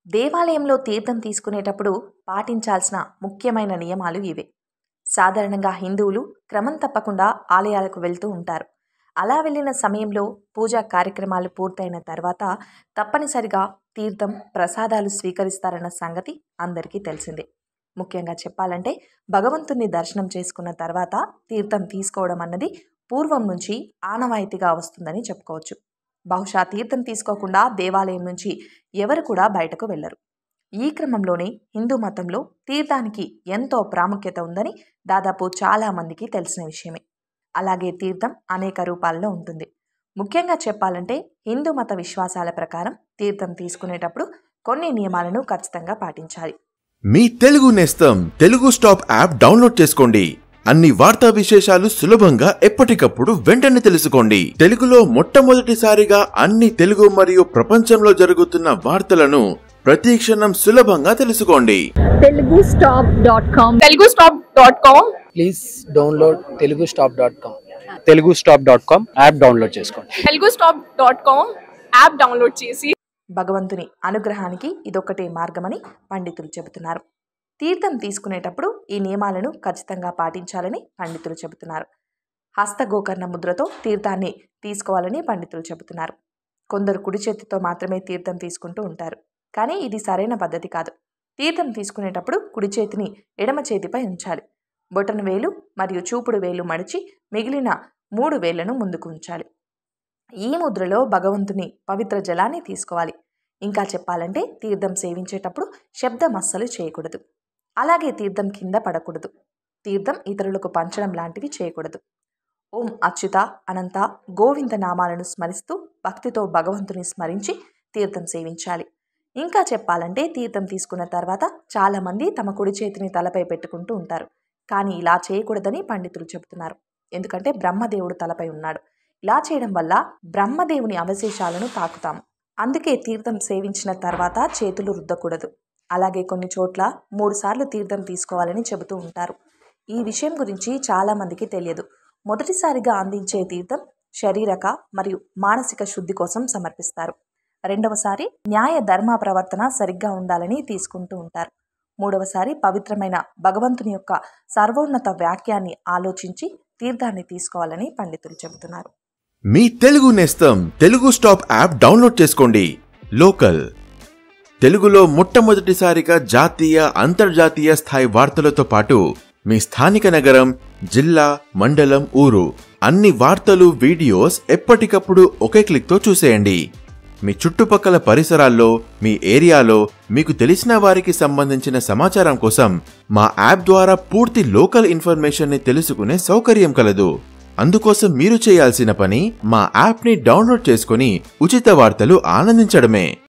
దేవాలయంలో తీర్థం తీసుకునేటప్పుడు పాటించాల్సిన ముఖ్యమైన నియమాలు ఇవే. సాధారణంగా హిందువులు క్రమం తప్పకుండా ఆలయాలకు వెళ్తూ ఉంటారు. అలా వెళ్ళిన సమయంలో పూజా కార్యక్రమాలు పూర్తయిన తర్వాత తప్పనిసరిగా తీర్థం, ప్రసాదాలు స్వీకరిస్తారన్న సంగతి అందరికీ తెలిసిందే. ముఖ్యంగా చెప్పాలంటే భగవంతుణ్ణి దర్శనం చేసుకున్న తర్వాత తీర్థం తీసుకోవడం అన్నది పూర్వం నుంచి ఆనవాయితీగా వస్తుందని చెప్పుకోవచ్చు. బహుశా తీర్థం తీసుకోకుండా దేవాలయం నుంచి ఎవరు కూడా బయటకు వెళ్లరు. ఈ క్రమంలోనే హిందూ మతంలో తీర్థానికి ఎంతో ప్రాముఖ్యత ఉందని దాదాపు చాలా మందికి తెలిసిన విషయమే. అలాగే తీర్థం అనేక రూపాల్లో ఉంటుంది. ముఖ్యంగా చెప్పాలంటే హిందూ మత విశ్వాసాల ప్రకారం తీర్థం తీసుకునేటప్పుడు కొన్ని నియమాలను ఖచ్చితంగా పాటించాలి. మీ తెలుగు నేస్తం తెలుగు స్టాప్ యాప్ డౌన్లోడ్ చేసుకోండి. అన్ని వార్తా విశేషాలు సులభంగా ఎప్పటికప్పుడు వెంటనే తెలుసుకోండి. తెలుగులో మొట్టమొదటిసారిగా అన్ని తెలుగు మరియు ప్రపంచంలో జరుగుతున్న వార్తలను ప్రతి క్షణం సులభంగా తెలుసుకోండి. telugustop.com please download telugustop.com. telugustop.com app download చేసుకోండి. telugustop.com యాప్ డౌన్లోడ్ చేసి భగవంతుని అనుగ్రహానికి ఇదొక్కటే మార్గమని పండితులు చెబుతున్నారు. తీర్థం తీసుకునేటప్పుడు ఈ నియమాలను ఖచ్చితంగా పాటించాలని పండితులు చెబుతున్నారు. హస్తగోకర్ణ ముద్రతో తీర్థాన్ని తీసుకోవాలని పండితులు చెబుతున్నారు. కొందరు కుడి చేతితో మాత్రమే తీర్థం తీసుకుంటూ ఉంటారు. కానీ ఇది సరైన పద్ధతి కాదు. తీర్థం తీసుకునేటప్పుడు కుడి చేతిని ఎడమ చేతిపై ఉంచాలి. బొటన వేలు మరియు చూపుడు వేలు మడిచి మిగిలిన 3 వేళ్లను ముందుకు ఉంచాలి. ఈ ముద్రలో భగవంతుని పవిత్ర జలాన్ని తీసుకోవాలి. ఇంకా చెప్పాలంటే తీర్థం సేవించేటప్పుడు శబ్దం అస్సలు చేయకూడదు. అలాగే తీర్థం కింద పడకూడదు. తీర్థం ఇతరులకు పంచడం లాంటివి చేయకూడదు. ఓం అచ్యుత, అనంత, గోవింద నామాలను స్మరిస్తూ భక్తితో భగవంతుని స్మరించి తీర్థం సేవించాలి. ఇంకా చెప్పాలంటే తీర్థం తీసుకున్న తర్వాత చాలామంది తమ కుడి చేతిని తలపై పెట్టుకుంటూ ఉంటారు. కానీ ఇలా చేయకూడదని పండితులు చెబుతున్నారు. ఎందుకంటే బ్రహ్మదేవుడు తలపై ఉన్నాడు. ఇలా చేయడం వల్ల బ్రహ్మదేవుని అవశేషాలను తాకుతాము. అందుకే తీర్థం సేవించిన తర్వాత చేతులు రుద్దకూడదు. అలాగే కొన్ని చోట్ల 3 సార్లు తీర్థం తీసుకోవాలని చెబుతూ ఉంటారు. ఈ విషయం గురించి చాలామందికి తెలియదు. మొదటిసారిగా అందించే తీర్థం శారీరక మరియు మానసిక శుద్ధి కోసం సమర్పిస్తారు. రెండవసారి న్యాయ ధర్మ ప్రవర్తన సరిగ్గా ఉండాలని తీసుకుంటూ ఉంటారు. మూడవసారి పవిత్రమైన భగవంతుని యొక్క సర్వోన్నత వాక్యాన్ని ఆలోచించి తీర్థాన్ని తీసుకోవాలని పండితులు చెబుతున్నారు. మీ తెలుగు నేస్తం తెలుగు స్టాప్ యాప్ డౌన్లోడ్ చేసుకోండి. లోకల్ తెలుగులో మొట్టమొదటిసారిగా జాతీయ, అంతర్జాతీయ స్థాయి వార్తలతో పాటు మీ స్థానిక నగరం, జిల్లా, మండలం, ఊరు అన్ని వార్తలు, వీడియోస్ ఎప్పటికప్పుడు ఒకే క్లిక్తో చూసేయండి. మీ చుట్టుపక్కల పరిసరాల్లో, మీ ఏరియాలో మీకు తెలిసిన వారికి సంబంధించిన సమాచారం కోసం మా యాప్ ద్వారా పూర్తి లోకల్ ఇన్ఫర్మేషన్ ని తెలుసుకునే సౌకర్యం కలదు. అందుకోసం మీరు చేయాల్సిన పని మా యాప్ ని డౌన్లోడ్ చేసుకుని ఉచిత వార్తలు ఆనందించడమే.